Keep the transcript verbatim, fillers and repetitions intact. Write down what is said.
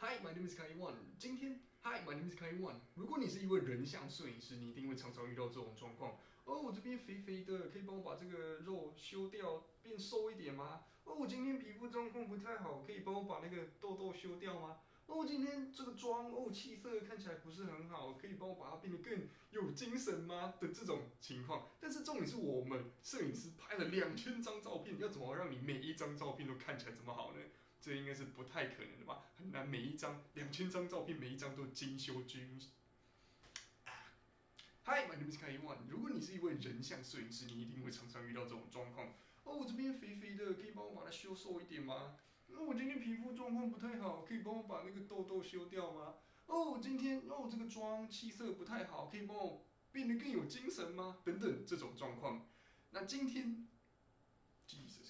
Hi, my name is Kai Wan。今天，Hi, my name is Kai Wan。如果你是一位人像摄影师，你一定会常常遇到这种状况。哦，我这边肥肥的，可以帮我把这个肉修掉，变瘦一点吗？哦，我今天皮肤状况不太好，可以帮我把那个痘痘修掉吗？哦，我今天这个妆哦气色看起来不是很好，可以帮我把它变得更有精神吗？的这种情况。但是重点是我们摄影师拍了两千张照片，要怎么让你每一张照片都看起来这么好呢？这应该是不太可能的吧？很难，每一张两千张照片，每一张都精修精。Hi, my name is Kai Wan。如果你是一位人像摄影师，你一定会常常遇到这种状况。哦，我这边肥肥的，可以帮我把它修瘦一点吗？那、哦、我今天皮肤状况不太好，可以帮我把那个痘痘修掉吗？哦，我今天哦这个妆气色不太好，可以帮我变得更有精神吗？等等这种状况。那今天，Jesus。